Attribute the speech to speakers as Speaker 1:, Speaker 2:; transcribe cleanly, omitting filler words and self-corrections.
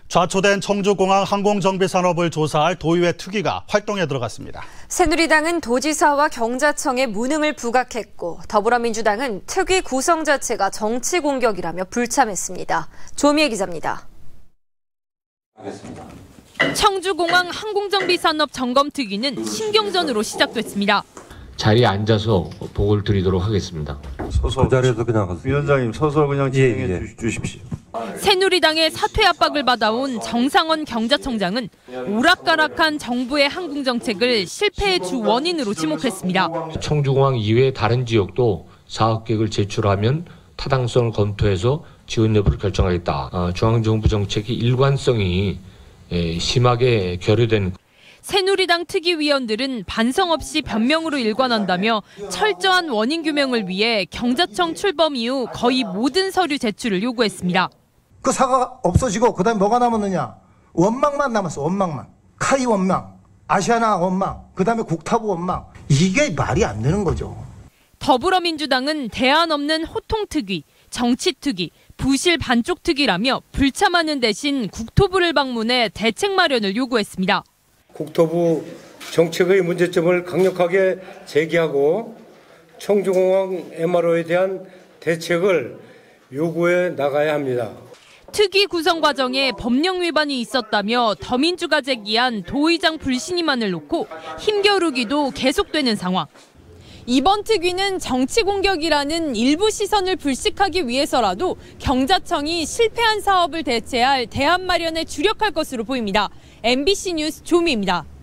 Speaker 1: 좌초된 청주공항 항공정비산업을 조사할 도의회 특위가 활동에 들어갔습니다.
Speaker 2: 새누리당은 도지사와 경자청에 무능을 부각했고 더불어민주당은 특위 구성 자체가 정치 공격이라며 불참했습니다. 조미애 기자입니다.
Speaker 3: 청주공항 항공정비산업 점검특위는 신경전으로 시작됐습니다.
Speaker 4: 자리에 앉아서 보고를 드리도록 하겠습니다.
Speaker 5: 그 자리에서 그냥
Speaker 6: 위원장님 서서 그냥 진행해 주십시오.
Speaker 3: 새누리당의 사퇴 압박을 받아온 정상원 경자청장은 오락가락한 정부의 항공정책을 실패의 주 원인으로 지목했습니다.
Speaker 4: 청주공항 이외의 다른 지역도 사업 계획을 제출하면 타당성을 검토해서 지원 여부를 결정하겠다. 중앙정부 정책의 일관성이 심하게 결여된
Speaker 3: 새누리당 특위위원들은 반성 없이 변명으로 일관한다며 철저한 원인 규명을 위해 경자청 출범 이후 거의 모든 서류 제출을 요구했습니다.
Speaker 7: 그 사가 없어지고 그다음에 뭐가 남았느냐? 원망만 남았어. 원망만. 카이 원망, 아시아나 원망, 그다음에 국타부 원망. 이게 말이 안 되는 거죠.
Speaker 3: 더불어민주당은 대안 없는 호통특위, 정치특위, 부실 반쪽특위라며 불참하는 대신 국토부를 방문해 대책 마련을 요구했습니다.
Speaker 8: 국토부 정책의 문제점을 강력하게 제기하고 청주공항 MRO에 대한 대책을 요구해 나가야 합니다.
Speaker 3: 특위 구성 과정에 법령 위반이 있었다며 더민주가 제기한 도의장 불신임안을 놓고 힘겨루기도 계속되는 상황. 이번 특위는 정치 공격이라는 일부 시선을 불식하기 위해서라도 경자청이 실패한 사업을 대체할 대안 마련에 주력할 것으로 보입니다. MBC 뉴스 조미입니다.